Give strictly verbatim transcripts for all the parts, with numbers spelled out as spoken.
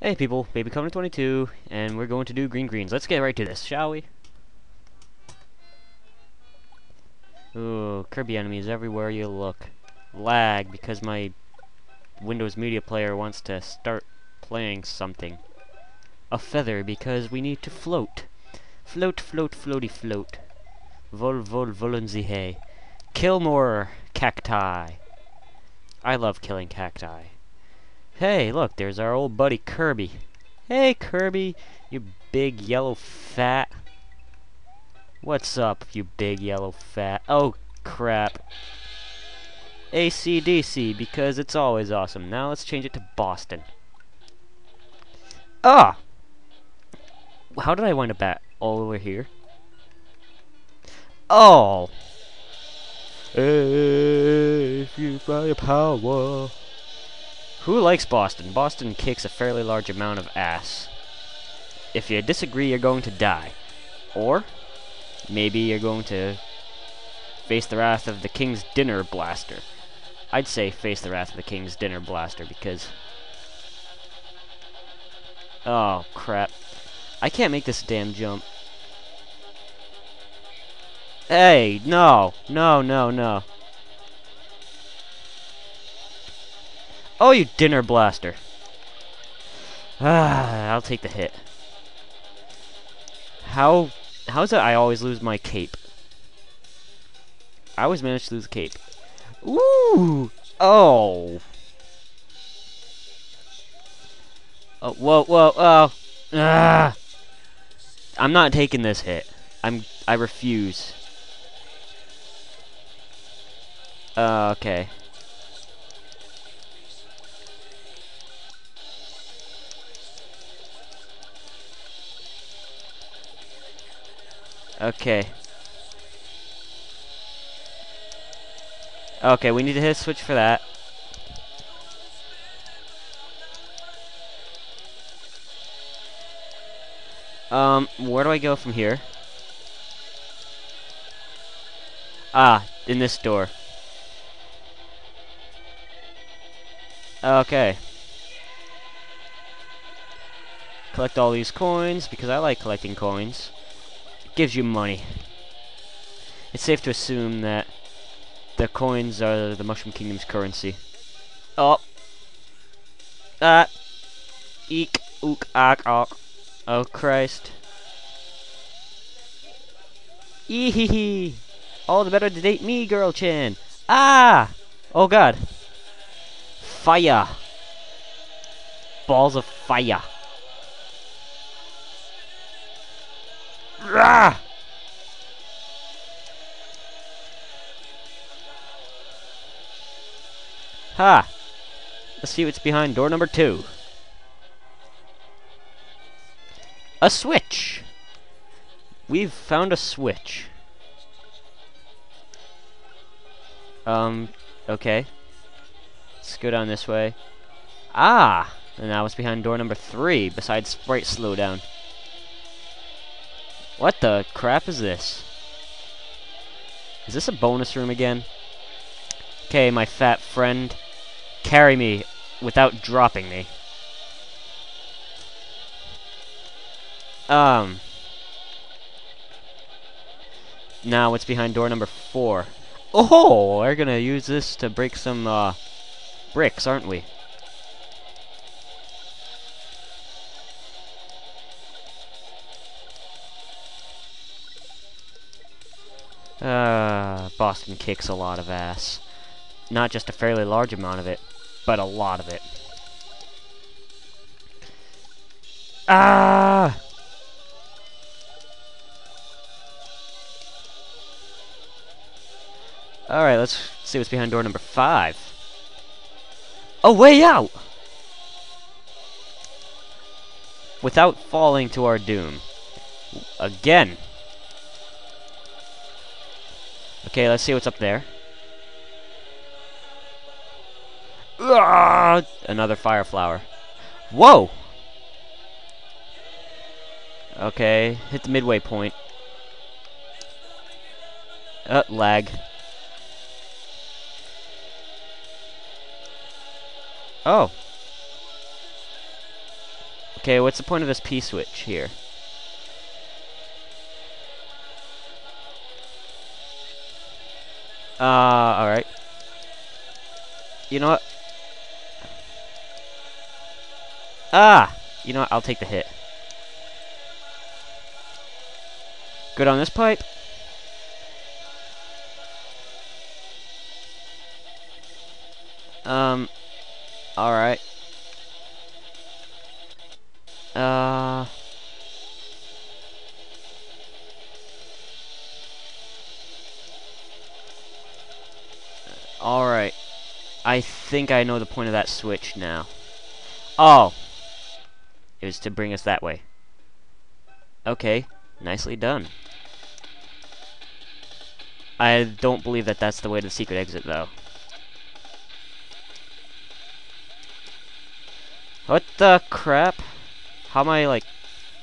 Hey people, Baby Conan twenty-two, and we're going to do green greens. Let's get right to this, shall we? Ooh, Kirby enemies everywhere you look. Lag, because my Windows Media Player wants to start playing something. A feather, because we need to float. Float, float, floaty, float. Vol, vol, volen sie hay. Kill more cacti. I love killing cacti. Hey, look, there's our old buddy Kirby. Hey, Kirby, you big yellow fat. What's up, you big yellow fat? Oh, crap. A C D C, because it's always awesome. Now let's change it to Boston. Ah! How did I wind up at all over here? Oh! If you buy a power. Who likes Boston? Boston kicks a fairly large amount of ass. If you disagree, you're going to die. Or, maybe you're going to face the wrath of the King's Dinner Blaster. I'd say face the wrath of the King's Dinner Blaster, because... Oh, crap. I can't make this damn jump. Hey, no. No, no, no. Oh, you Dinner Blaster. Ah, I'll take the hit. How... How's it I always lose my cape? I always manage to lose the cape. Ooh! Oh! Oh, whoa, whoa, oh! Ah! I'm not taking this hit. I'm... I refuse. Uh, okay. Okay. Okay, we need to hit a switch for that. Um, where do I go from here? Ah, in this door. Okay. Collect all these coins, because I like collecting coins. It gives you money. It's safe to assume that the coins are the Mushroom Kingdom's currency. Oh. Ah. Eek. Ook. Ak. Ak. Oh, Christ. Eehee. All the better to date me, girl chin. Ah! Oh, God. Fire. Balls of fire. Rah! Ha! Let's see what's behind door number two. A switch! We've found a switch. Um, okay. Let's go down this way. Ah! And now what's behind door number three, besides sprite slowdown? What the crap is this? Is this a bonus room again? Okay, my fat friend. Carry me without dropping me. Um. Now, what's behind door number four? Oh, we're gonna use this to break some, uh, bricks, aren't we? Uh, Boston kicks a lot of ass. Not just a fairly large amount of it, but a lot of it. Ah! Alright, let's see what's behind door number five. A way out! Without falling to our doom. Again. Okay, let's see what's up there. Ah! Another fire flower. Whoa! Okay, hit the midway point. Uh, lag. Oh. Okay, what's the point of this P-switch here? Uh, alright. You know what? Ah! You know what? I'll take the hit. Good on this pipe. Um, alright. Uh... Alright. I think I know the point of that switch now. Oh! It was to bring us that way. Okay. Nicely done. I don't believe that that's the way to the secret exit, though. What the crap? How am I, like...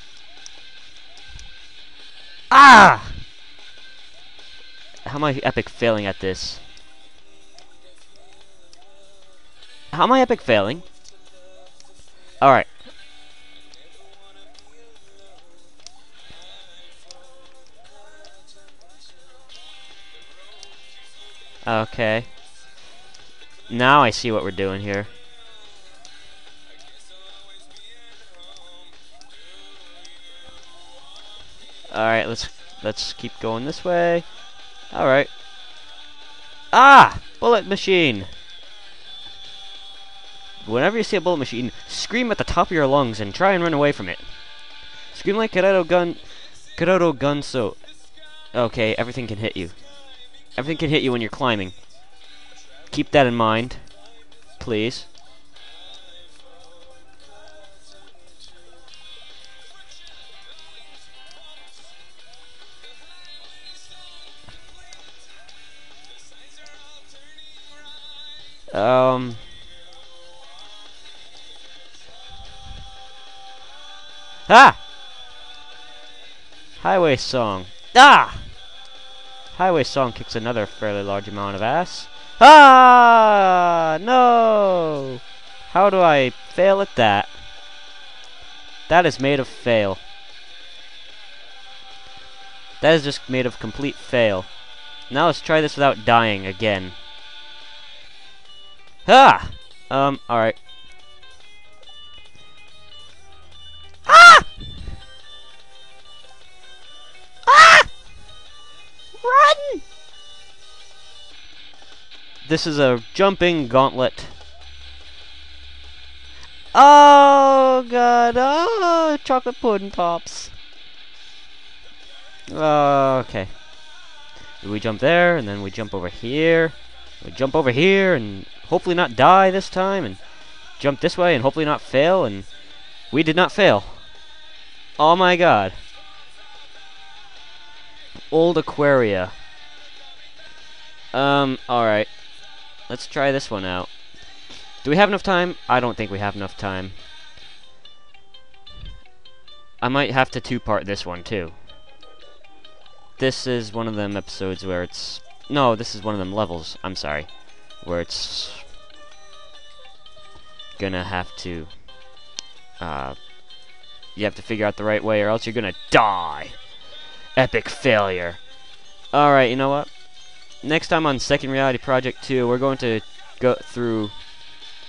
Ah! How am I epic failing at this? How am I epic failing? Alright. Okay. Now I see what we're doing here. Alright, let's let's keep going this way. Alright. Ah! Bullet machine! Whenever you see a bullet machine, scream at the top of your lungs and try and run away from it. Scream like Kareto gun Kareto gun so okay, everything can hit you. Everything can hit you when you're climbing. Keep that in mind. Please. Um... Ah! Highway song. Ah! Highway song kicks another fairly large amount of ass. Ah! No! How do I fail at that? That is made of fail. That is just made of complete fail. Now let's try this without dying again. Ah! Um, alright. Ah! Ah! Run! This is a jumping gauntlet. Oh god, oh, chocolate pudding pops. Uh, okay. We jump there, and then we jump over here. We jump over here, and hopefully not die this time, and jump this way, and hopefully not fail, and we did not fail. Oh my god. Old Aquaria. Um, alright. Let's try this one out. Do we have enough time? I don't think we have enough time. I might have to two-part this one, too. This is one of them episodes where it's... No, this is one of them levels, I'm sorry. Where it's... gonna have to... Uh... You have to figure out the right way, or else you're gonna die! Epic failure. Alright, you know what? Next time on Second Reality Project two, we're going to go through...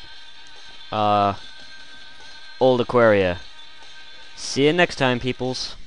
Uh... Old Aquaria. See you next time, peoples.